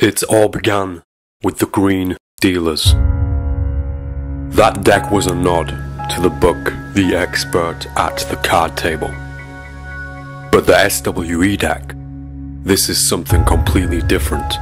It all began with the green dealers. That deck was a nod to the book The Expert at the Card Table. But the SWE deck, this is something completely different.